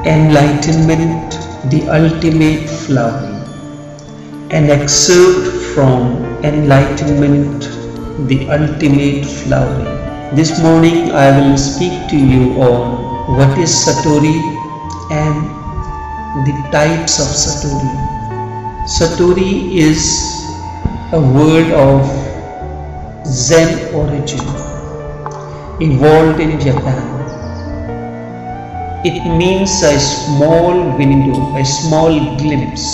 Enlightenment, the ultimate flowering. An excerpt from Enlightenment, the ultimate flowering. This morning I will speak to you on what is Satori and the types of Satori. Satori is a word of Zen origin, evolved in Japan. It means a small window, a small glimpse.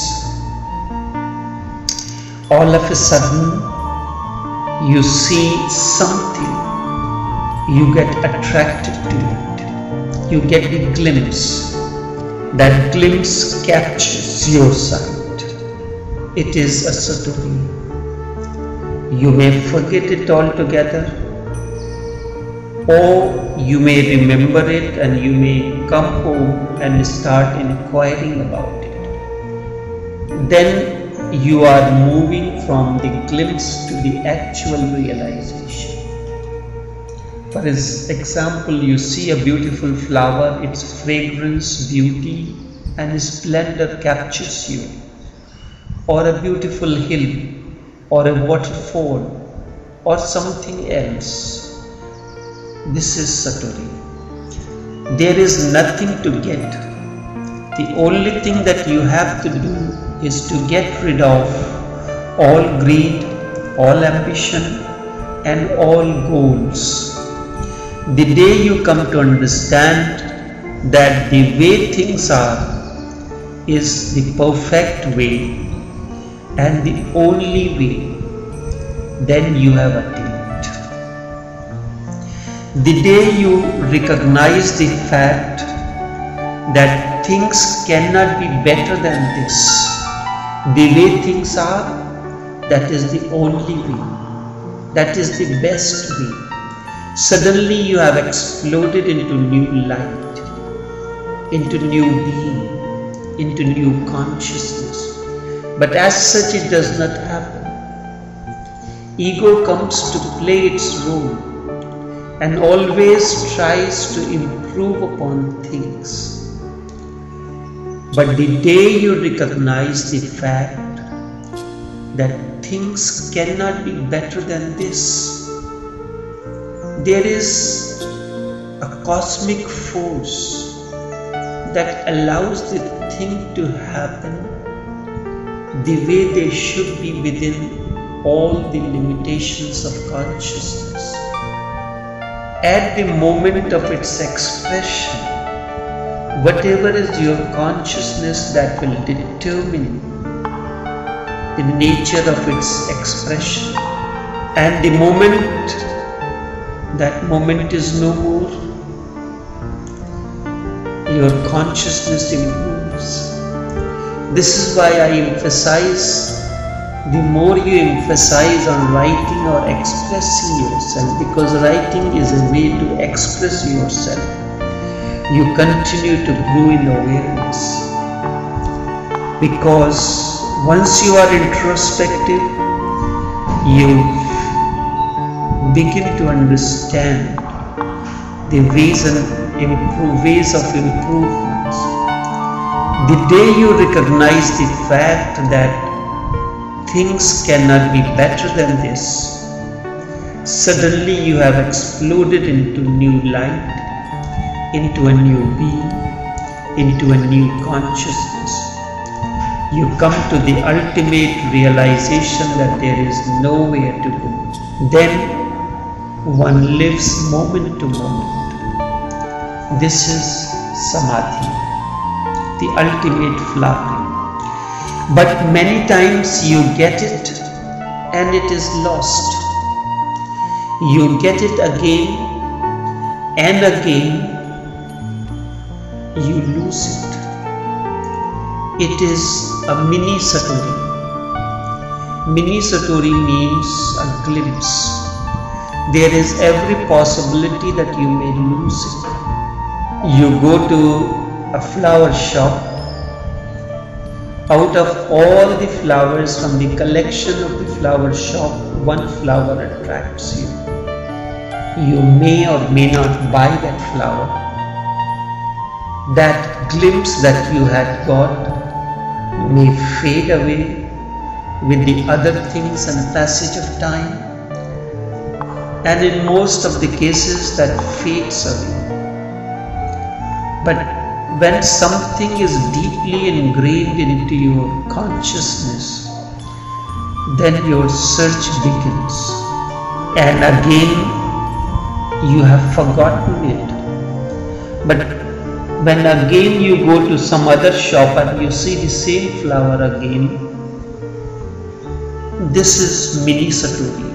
All of a sudden, you see something, you get attracted to it, you get the glimpse. That glimpse captures your sight. It is a Satori. You may forget it altogether, or you may remember it and you may come home and start inquiring about it. Then you are moving from the glimpse to the actual realization. For example, you see a beautiful flower, its fragrance, beauty and splendor captures you, or a beautiful hill, or a waterfall, or something else. This is Satori. There is nothing to get. The only thing that you have to do is to get rid of all greed, all ambition and all goals. The day you come to understand that the way things are is the perfect way and the only way, then you have attained. The day you recognize the fact that things cannot be better than this, the way things are, that is the only way, that is the best way, suddenly you have exploded into new light, into new being, into new consciousness. But as such it does not happen. Ego comes to play its role and always tries to improve upon things. But the day you recognize the fact that things cannot be better than this, there is a cosmic force that allows the thing to happen the way they should be within all the limitations of consciousness. At the moment of its expression, whatever is your consciousness that will determine the nature of its expression. And the moment that moment is no more, your consciousness improves. This is why I emphasize, the more you emphasize on writing or expressing yourself, because writing is a way to express yourself, you continue to grow in awareness. Because once you are introspective, you begin to understand the ways of improvements. The day you recognize the fact that things cannot be better than this, suddenly you have exploded into new light, into a new being, into a new consciousness. You come to the ultimate realization that there is nowhere to go. Then one lives moment to moment. This is Samadhi, the ultimate flowering. But many times you get it and it is lost. You get it again and again, you lose it. It is a mini-satori. Mini-satori means a glimpse. There is every possibility that you may lose it. You go to a flower shop. Out of all the flowers from the collection of the flower shop, one flower attracts you. You may or may not buy that flower. that glimpse that you had got may fade away with the other things and passage of time, and in most of the cases that fades away. But when something is deeply ingrained into your consciousness, then your search begins, and again you have forgotten it. But when again you go to some other shop and you see the same flower again, this is Mini-satori.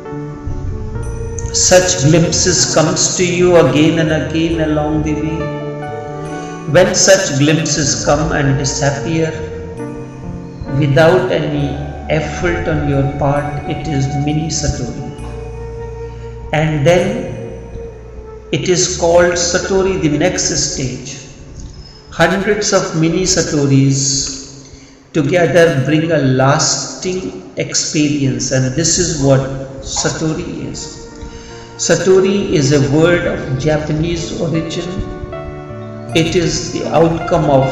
Such glimpses comes to you again and again along the way. When such glimpses come and disappear without any effort on your part, it is Mini-satori. And then it is called satori, the next stage. Hundreds of Mini-satoris together bring a lasting experience, and this is what satori is. Satori is a word of Japanese origin. It is the outcome of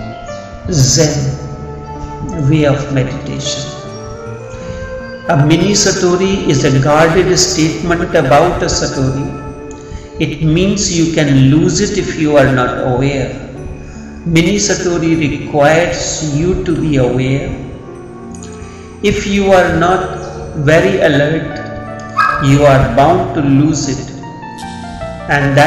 Zen way of meditation. A Mini-satori is a guarded statement about a satori. It means you can lose it if you are not aware. Mini-satori requires you to be aware. If you are not very alert, you are bound to lose it. And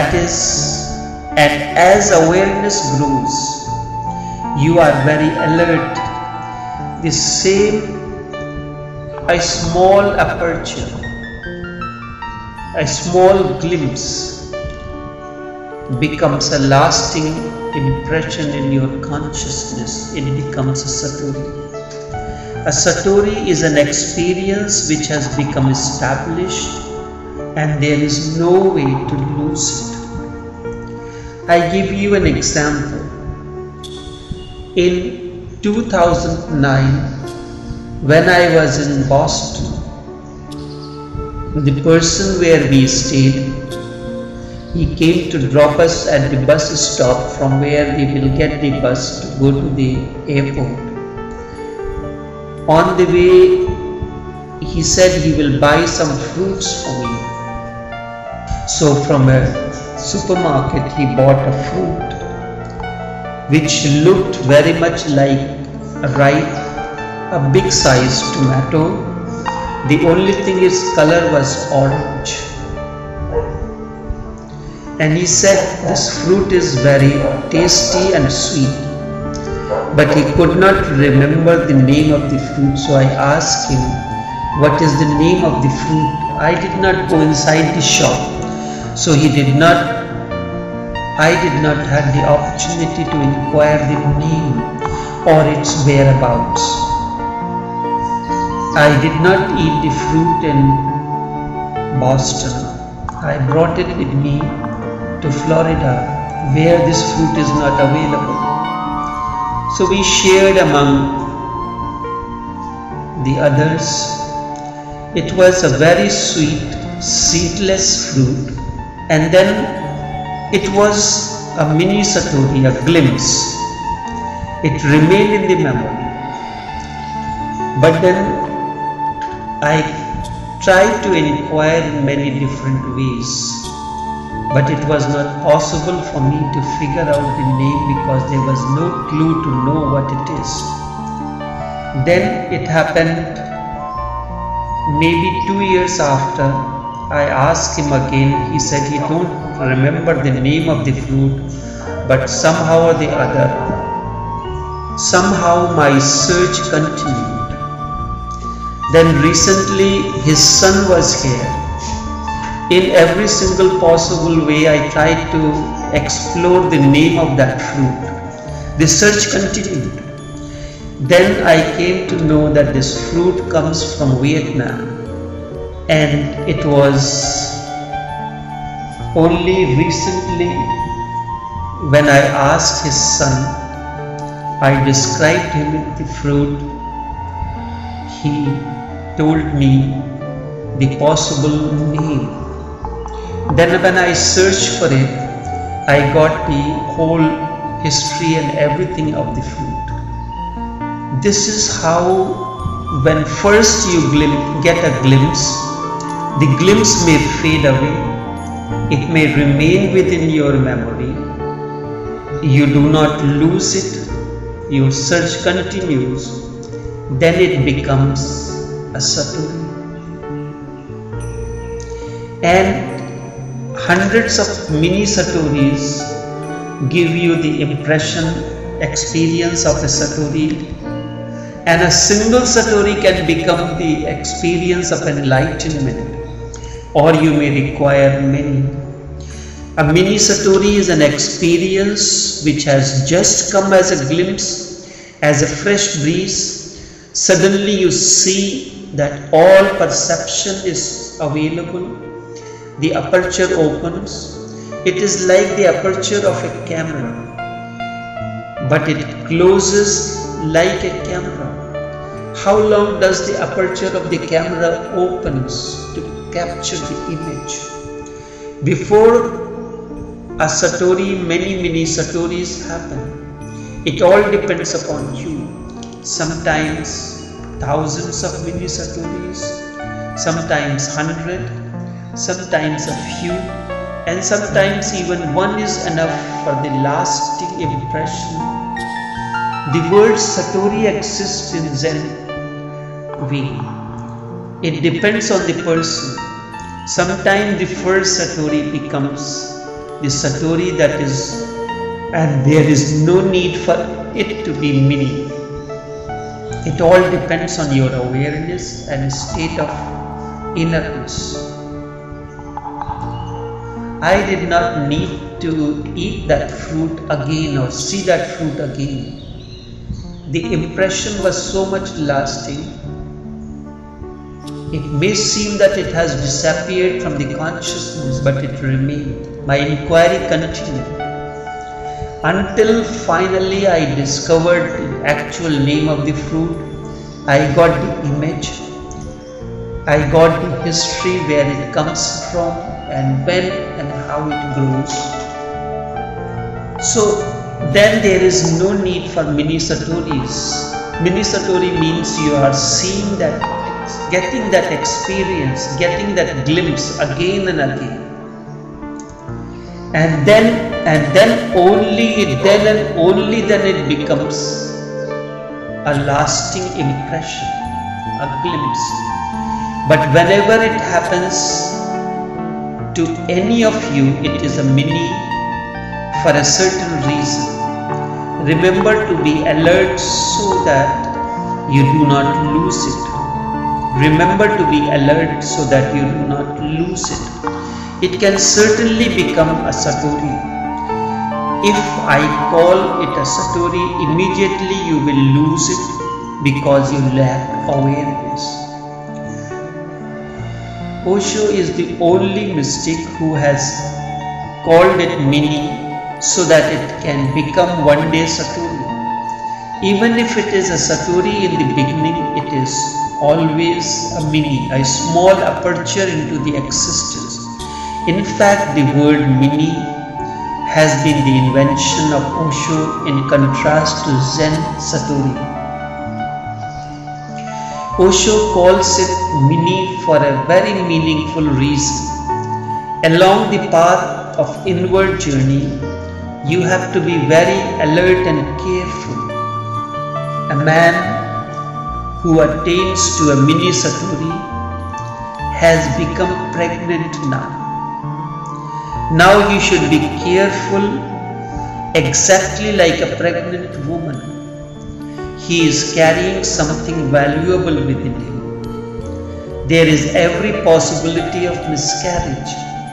as awareness grows, you are very alert. The same, a small aperture, a small glimpse becomes a lasting impression in your consciousness. It becomes a satori. A satori is an experience which has become established, and there is no way to lose it. I give you an example. In 2009, when I was in Boston, the person where we stayed, he came to drop us at the bus stop from where we will get the bus to go to the airport. On the way, he said he will buy some fruits for me. So from a supermarket, he bought a fruit which looked very much like a big size tomato. The only thing its color was orange. And he said this fruit is very tasty and sweet, but he could not remember the name of the fruit. So I asked him, what is the name of the fruit? I did not go inside the shop, so I did not have the opportunity to inquire the name or its whereabouts. I did not eat the fruit in Boston. I brought it with me to Florida, where this fruit is not available. So we shared among the others. It was a very sweet, seedless fruit, and then it was a Mini-satori, a glimpse. It remained in the memory. But then I tried to inquire in many different ways, but it was not possible for me to figure out the name because there was no clue to know what it is. Then it happened maybe 2 years after. I asked him again. He said he don't remember the name of the fruit, but somehow or the other, somehow my search continued. Then recently his son was here. In every single possible way I tried to explore the name of that fruit. The search continued. Then I came to know that this fruit comes from Vietnam, and it was only recently when I asked his son, I described him the fruit, he told me the possible name. Then when I searched for it, I got the whole history and everything of the fruit. This is how, when first you get a glimpse, the glimpse may fade away, it may remain within your memory, you do not lose it, your search continues, then it becomes a satori. And hundreds of mini-satoris give you the impression, experience of a satori, and a single satori can become the experience of enlightenment, or you may require many. A mini-satori is an experience which has just come as a glimpse, as a fresh breeze. Suddenly you see that all perception is available. The aperture opens. It is like the aperture of a camera, but it closes like a camera. How long does the aperture of the camera opens to capture the image? Before a satori, many mini-satoris happen. It all depends upon you. Sometimes thousands of mini-satoris, sometimes 100, sometimes a few, and sometimes even one is enough for the lasting impression. The word satori exists in Zen way. It depends on the person. Sometimes the first satori becomes the satori that is, and there is no need for it to be mini. It all depends on your awareness and state of innerness. I did not need to eat that fruit again or see that fruit again. The impression was so much lasting. It may seem that it has disappeared from the consciousness, but it remained. My inquiry continued until finally I discovered the actual name of the fruit. I got the image. I got the history, where it comes from and when and how it grows. So then there is no need for mini-satoris. Mini-satori means you are seeing that, getting that experience, getting that glimpse again and again. And then only then it becomes a lasting impression, a glimpse. But whenever it happens to any of you, it is a mini for a certain reason. Remember to be alert so that you do not lose it. Remember to be alert so that you do not lose it. It can certainly become a satori. If I call it a satori, immediately you will lose it because you lack awareness. Osho is the only mystic who has called it mini so that it can become one day satori. Even if it is a satori in the beginning, it is always a mini, a small aperture into the existence. In fact, the word mini has been the invention of Osho in contrast to Zen satori. Osho calls it mini for a very meaningful reason. Along the path of inward journey, you have to be very alert and careful. A man who attains to a mini-satori has become pregnant now. Now you should be careful, exactly like a pregnant woman. He is carrying something valuable within him. There is every possibility of miscarriage.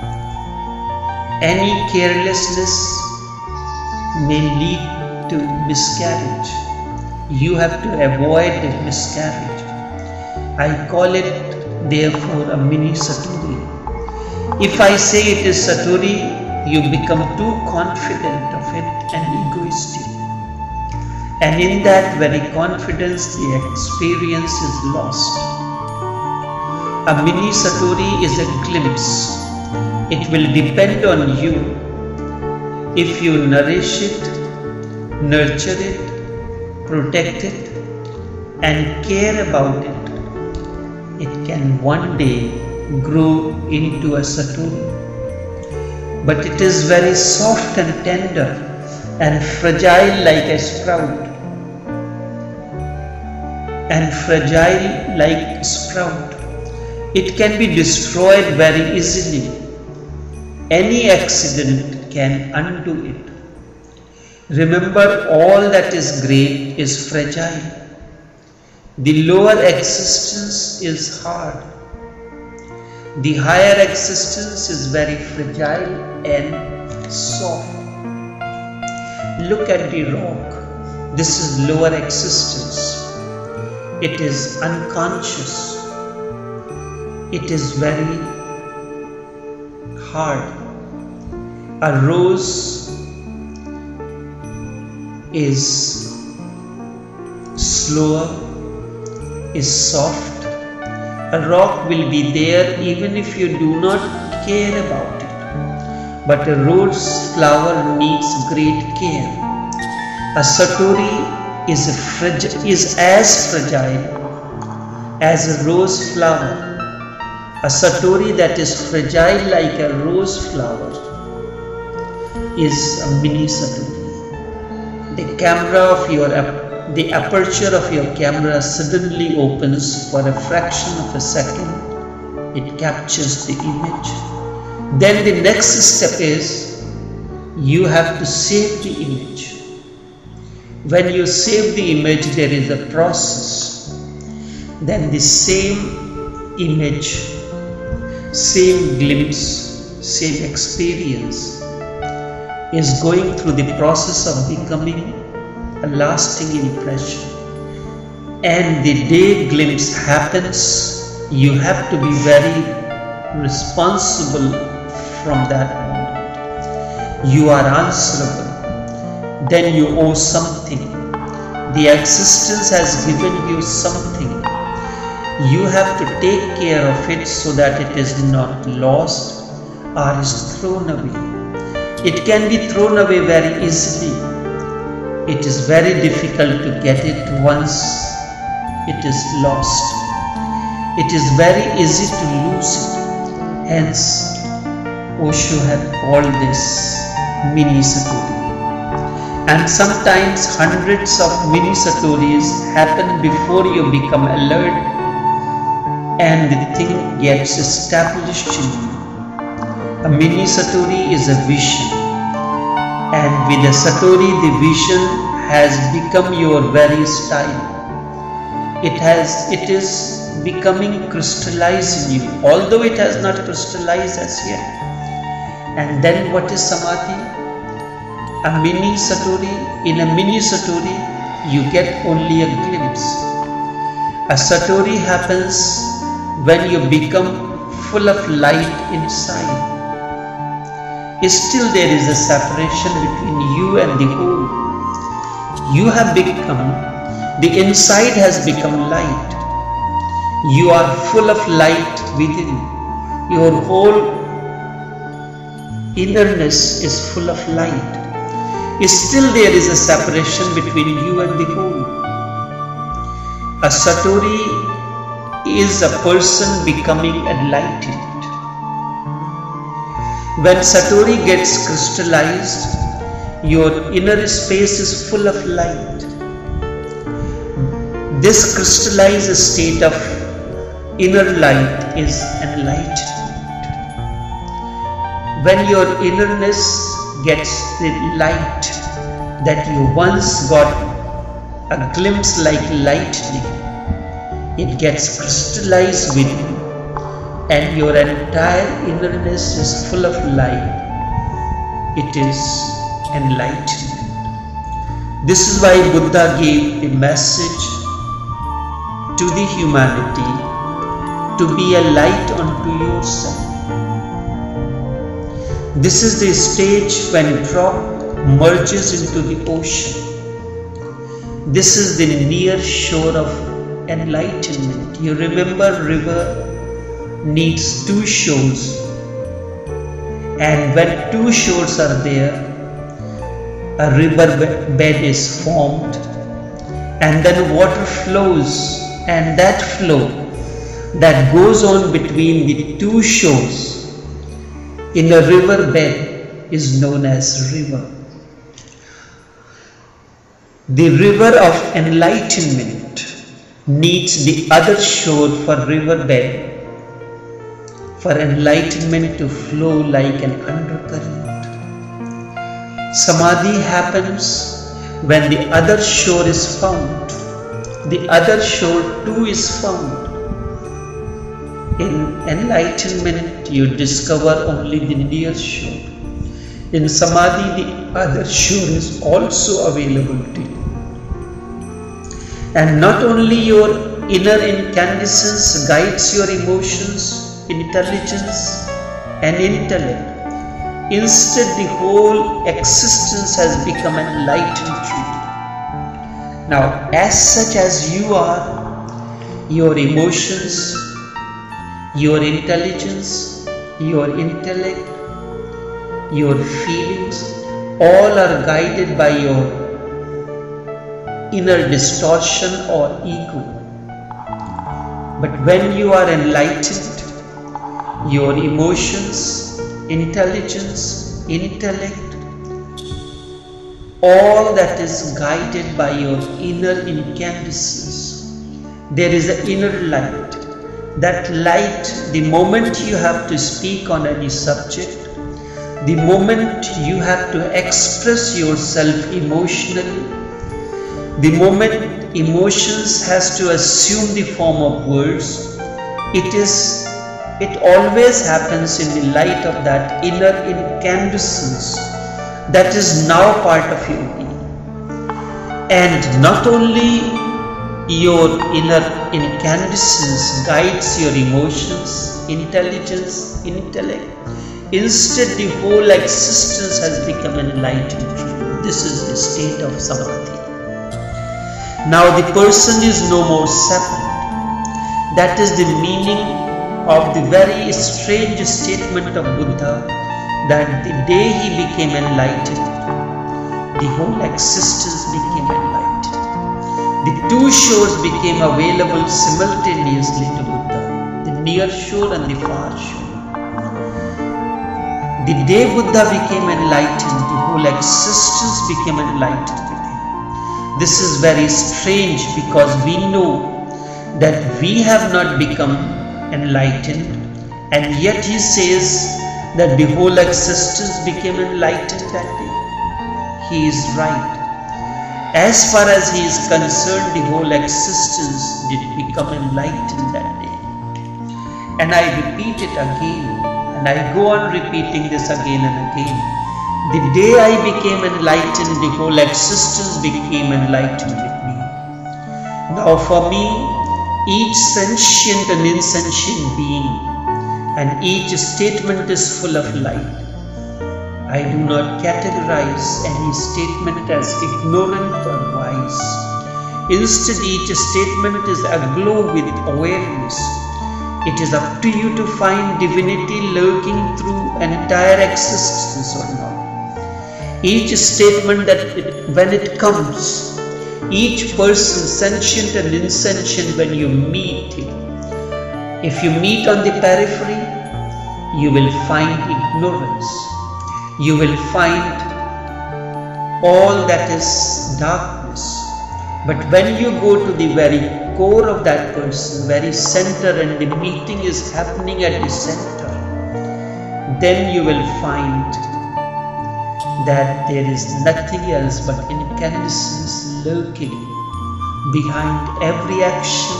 Any carelessness may lead to miscarriage. You have to avoid the miscarriage. I call it therefore a mini-satori. If I say it is satori, you become too confident of it and egoistic. And in that very confidence, the experience is lost. A mini-satori is a glimpse. It will depend on you. If you nourish it, nurture it, protect it, and care about it, it can one day grow into a satori. But it is very soft and tender and fragile like a sprout. It can be destroyed very easily. Any accident can undo it. Remember, all that is great is fragile. The lower existence is hard. The higher existence is very fragile and soft. Look at the rock. This is lower existence. It is unconscious. It is very hard. A rose is slower, is soft. A rock will be there even if you do not care about it. But a rose flower needs great care. A satori is as fragile as a rose flower. A satori that is fragile like a rose flower is a mini-satori. The aperture of your camera suddenly opens for a fraction of a second. It captures the image. Then the next step is you have to save the image. When you save the image, there is a process. Then the same image, same glimpse, same experience is going through the process of becoming a lasting impression. And the day glimpse happens, you have to be very responsible from that moment. You are answerable. Then you owe something. The existence has given you something. You have to take care of it so that it is not lost or is thrown away. It can be thrown away very easily. It is very difficult to get it once it is lost. It is very easy to lose it. Hence, Osho had called this mini-satori. And sometimes hundreds of mini-satoris happen before you become alert and the thing gets established in you. A mini-satori is a vision, and with a satori the vision has become your very style. It is becoming crystallized in you, although it has not crystallized as yet. And then what is samadhi? A mini-satori. In a mini-satori you get only a glimpse. A satori happens when you become full of light inside. Still there is a separation between you and the whole. You have become, the inside has become light. You are full of light within. Your whole innerness is full of light. Still there is a separation between you and the whole. A satori is a person becoming enlightened. When satori gets crystallized, your inner space is full of light. This crystallized state of inner light is enlightenment. When your innerness gets the light that you once got a glimpse like lightning, it gets crystallized within. And your entire innerness is full of light. It is enlightenment. This is why Buddha gave a message to the humanity to be a light unto yourself. This is the stage when drop merges into the ocean. This is the near shore of enlightenment. You remember, river needs two shores, and when two shores are there, a river bed is formed, and then water flows, and that flow that goes on between the two shores in a river bed is known as river. The river of enlightenment needs the other shore for river bed, for enlightenment to flow like an undercurrent. Samadhi happens when the other shore is found. The other shore too is found. In enlightenment, you discover only the near shore. In Samadhi, the other shore is also available to you. And not only your inner incandescence guides your emotions, intelligence and intellect. Instead, the whole existence has become enlightened to you. Now, as such as you are, your emotions, your intelligence, your intellect, your feelings, all are guided by your inner distortion or ego. But when you are enlightened, your emotions, intelligence, intellect, all that is guided by your inner incandescence. There is an inner light. That light, the moment you have to speak on any subject, the moment you have to express yourself emotionally, the moment emotions has to assume the form of words, it always happens in the light of that inner incandescence that is now part of your being. And not only your inner incandescence guides your emotions, intelligence, intellect, instead the whole existence has become enlightened. This is the state of Samadhi. Now the person is no more separate. That is the meaning of the very strange statement of Buddha, that the day he became enlightened, the whole existence became enlightened. The two shores became available simultaneously to Buddha, the near shore and the far shore. The day Buddha became enlightened, the whole existence became enlightened. This is very strange because we know that we have not become enlightened, and yet he says that the whole existence became enlightened that day. He is right. As far as he is concerned, the whole existence did become enlightened that day. And I repeat it again, and I go on repeating this again and again. The day I became enlightened, the whole existence became enlightened with me. Now for me, each sentient and insentient being and each statement is full of light. I do not categorize any statement as ignorant or wise. Instead, each statement is aglow with awareness. It is up to you to find divinity lurking through entire existence or not. Each statement when it comes, each person, sentient and insentient, when you meet him, if you meet on the periphery, you will find ignorance. You will find all that is darkness. But when you go to the very core of that person, very center, and the meeting is happening at the center, then you will find that there is nothing else but incandescence lurking behind every action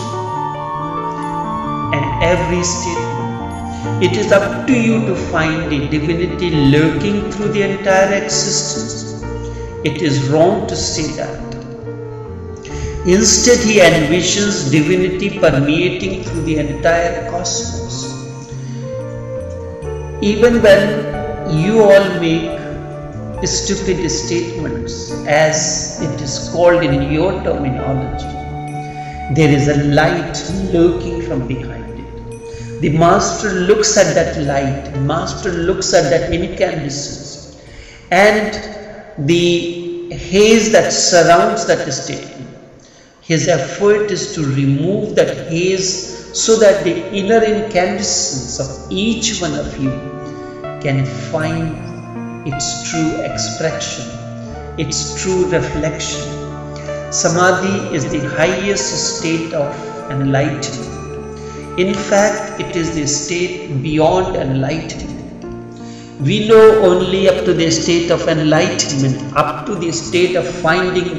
and every statement. It is up to you to find the divinity lurking through the entire existence. It is wrong to say that. Instead, he envisions divinity permeating through the entire cosmos. Even when you all make stupid statements, as it is called in your terminology, there is a light lurking from behind it. The master looks at that light, master looks at that incandescence, and the haze that surrounds that state. His effort is to remove that haze so that the inner incandescence of each one of you can find its true expression, its true reflection. Samadhi is the highest state of enlightenment. In fact, it is the state beyond enlightenment. We know only up to the state of enlightenment, up to the state of finding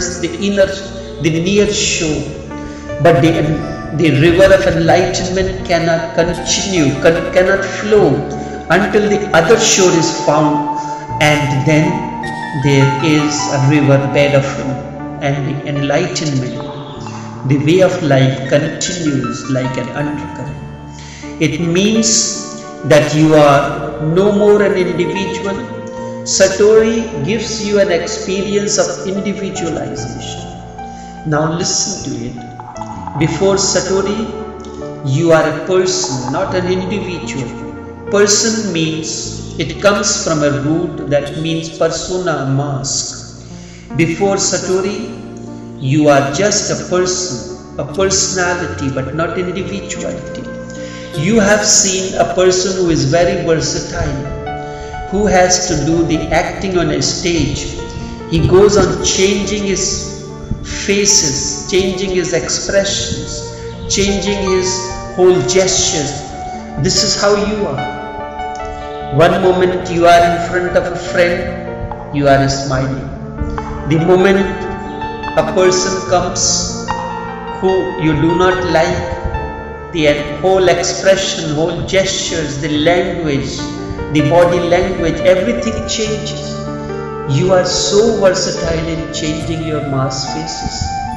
the near shore. But the river of enlightenment cannot continue, cannot flow until the other shore is found, and then there is a river bed of and the enlightenment. The way of life continues like an undercurrent. It means that you are no more an individual. Satori gives you an experience of individualization. Now listen to it. Before Satori, you are a person, not an individual. Person means, it comes from a root that means persona, mask. Before Satori, you are just a person, a personality, but not individuality. You have seen a person who is very versatile, who has to do the acting on a stage. He goes on changing his faces, changing his expressions, changing his whole gestures. This is how you are. One moment you are in front of a friend, you are smiling. The moment a person comes who you do not like, the whole expression, whole gestures, the language, the body language, everything changes. You are so versatile in changing your mask faces,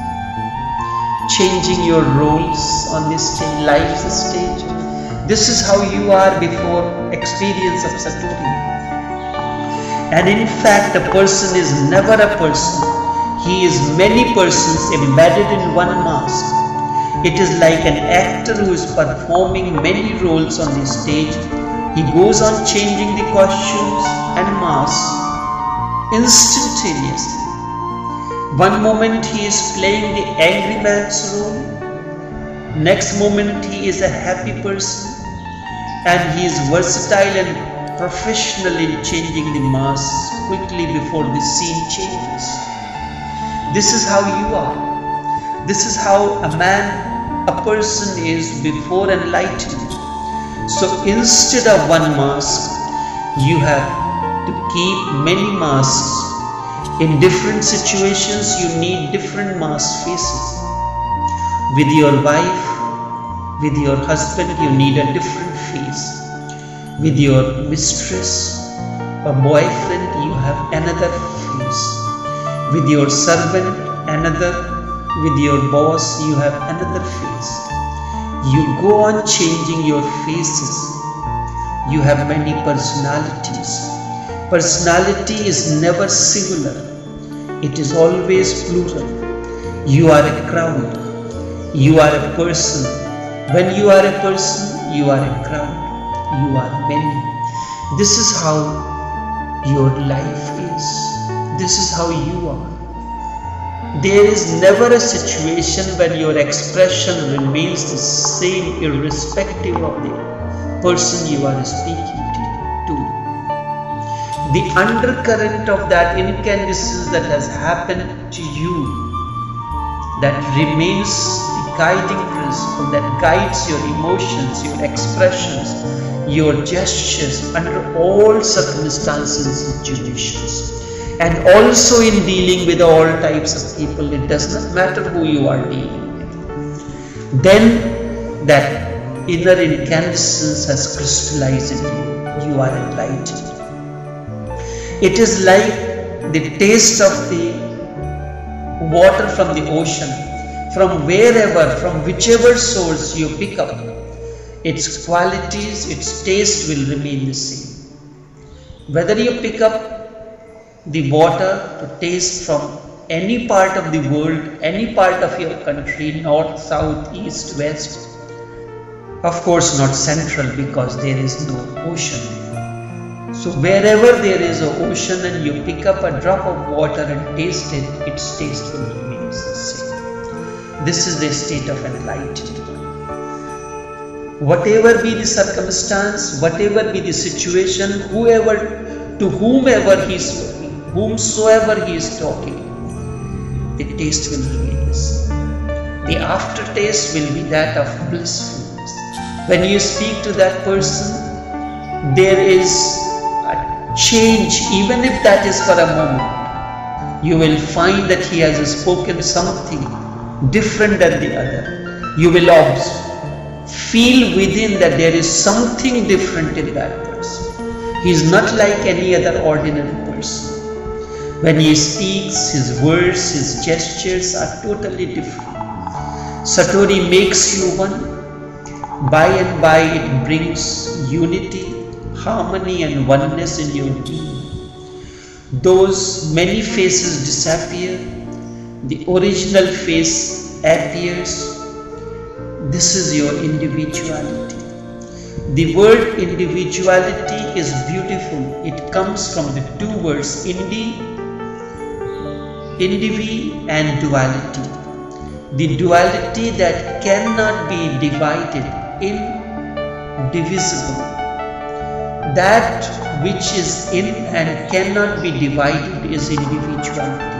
changing your roles on this stage, life's stage. This is how you are before experience of Satori. And in fact, a person is never a person. He is many persons embedded in one mask. It is like an actor who is performing many roles on the stage. He goes on changing the costumes and masks instantaneously. One moment he is playing the angry man's role. Next moment he is a happy person. And he is versatile and professional in changing the masks quickly before the scene changes. This is how you are. This is how a person is before enlightenment. So instead of one mask, you have to keep many masks. In different situations, you need different mask faces. With your wife, with your husband, you need a different face. With your mistress or boyfriend, you have another face. With your servant, another. With your boss, you have another face. You go on changing your faces. You have many personalities. Personality is never singular. It is always plural. You are a crowd. You are a person. When you are a person, you are a crowd. You are many. This is how your life is. This is how you are. There is never a situation when your expression remains the same irrespective of the person you are speaking to. The undercurrent of that incandescence that has happened to you, that remains the guiding principle that guides your emotions, your expressions, your gestures under all circumstances and situations. And also in dealing with all types of people, it does not matter who you are dealing with. Then that inner incandescence has crystallized in you. You are enlightened. It is like the taste of the water from the ocean. From wherever, from whichever source you pick up, its qualities, its taste will remain the same. Whether you pick up the water to taste from any part of the world, any part of your country, north, south, east, west. Of course not central because there is no ocean. So wherever there is an ocean and you pick up a drop of water and taste it, its taste will remain the same. This is the state of enlightened. Whatever be the circumstance, whatever be the situation, whomsoever he is talking, the taste will remain the same. The aftertaste will be that of blissfulness. When you speak to that person, there is a change, even if that is for a moment. You will find that he has spoken something different than the other. You will feel within that there is something different in that person. He is not like any other ordinary person. When he speaks, his words, his gestures are totally different. Satori makes you one. By and by it brings unity, harmony and oneness in your being. Those many faces disappear. The original face appears. This is your individuality. The word individuality is beautiful. It comes from the two words indivi and duality. The duality that cannot be divided, indivisible. That which is in and cannot be divided is individuality.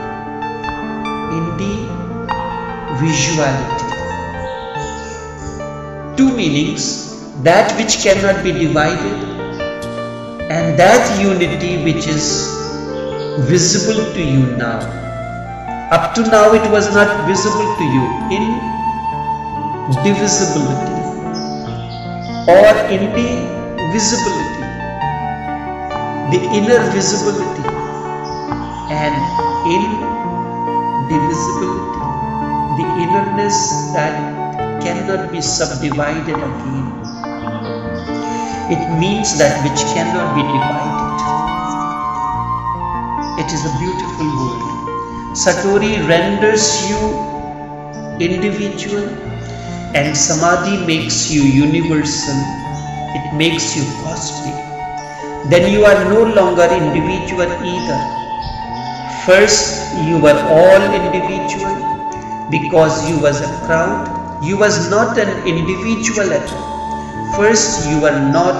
Individuality. Two meanings, that which cannot be divided and that unity which is visible to you now. Up to now it was not visible to you. Indivisibility or indivisibility. The inner visibility and indivisibility. The innerness that cannot be subdivided again. It means that which cannot be divided. It is a beautiful word. Satori renders you individual and Samadhi makes you universal. It makes you costly. Then you are no longer individual either. First you were all individual because you was a crowd. You was not an individual at all. First you were not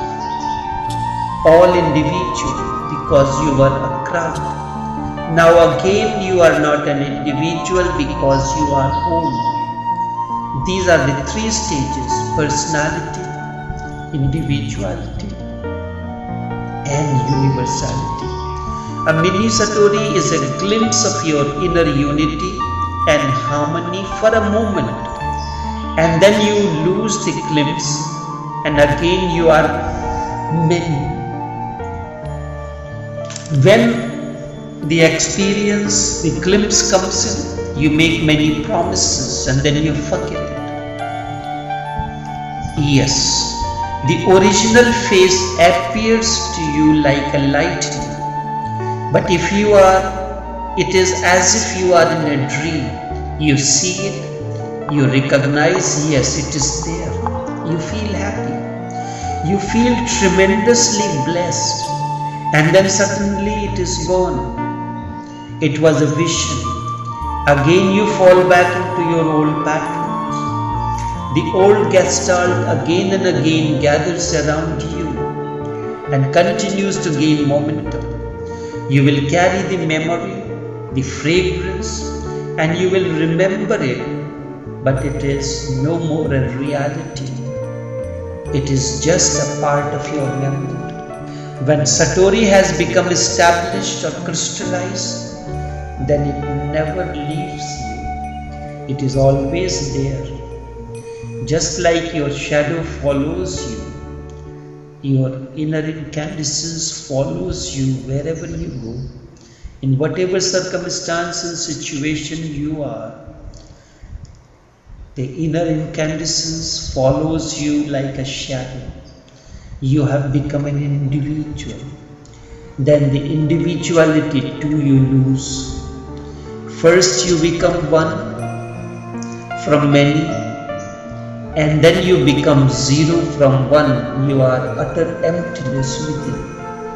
all individual because you were a crowd. Now again you are not an individual because you are whole. These are the three stages: personality, individuality and universality. A mini-satori is a glimpse of your inner unity and harmony for a moment, and then you lose the glimpse and again you are many. When the experience, the glimpse comes in, you make many promises and then you forget it. Yes, the original face appears to you like a lightning, but if you are, it is as if you are in a dream. You see it, you recognize, yes, it is there. You feel happy, you feel tremendously blessed, and then suddenly it is gone. It was a vision. Again you fall back into your old patterns. The old gestalt again and again gathers around you and continues to gain momentum. You will carry the memory, the fragrance, and you will remember it, but it is no more a reality. It is just a part of your memory. When Satori has become established or crystallized, then it never leaves you. It is always there. Just like your shadow follows you, your inner incandescence follows you wherever you go. In whatever circumstance and situation you are, the inner incandescence follows you like a shadow. You have become an individual. Then the individuality too you lose. First you become one from many, and then you become zero from one. You are utter emptiness within.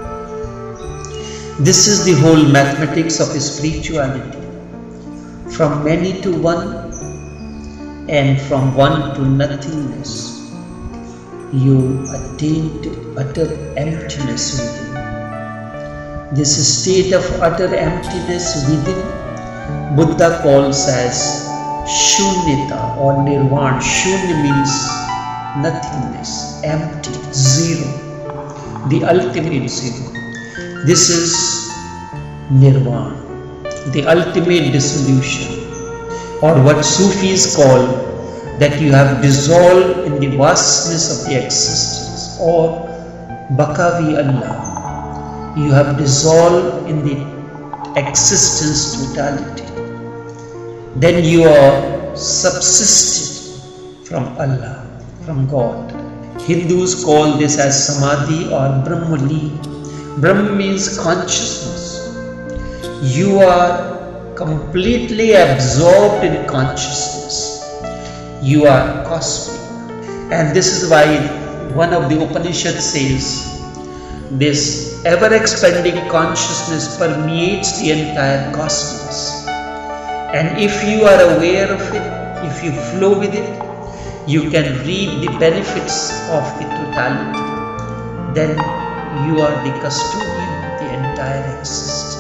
This is the whole mathematics of spirituality. From many to one, and from one to nothingness, you attain to utter emptiness within. This state of utter emptiness within, Buddha calls as Shunyata or Nirvana. Shunya means nothingness, empty, zero, the ultimate zero. This is Nirvana, the ultimate dissolution, or what Sufis call that you have dissolved in the vastness of the existence, or Bakavi Allah. You have dissolved in the existence totality. Then you are subsisted from Allah, from God. Hindus call this as Samadhi or Brahmali. Brahma means consciousness. You are completely absorbed in consciousness. You are cosmic. And this is why one of the Upanishads says, this ever-expanding consciousness permeates the entire cosmos. And if you are aware of it, if you flow with it, you can reap the benefits of the totality. Then you are the custodian of the entire existence.